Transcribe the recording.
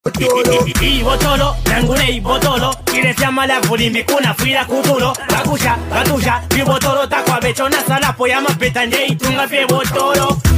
Y botolo, nangune y botolo. Quieres llamarla fulimi kuna fuira kutulo. Bakusha, batuja, y botolo takwa bechona sala poyama petanje y tunga fe botolo.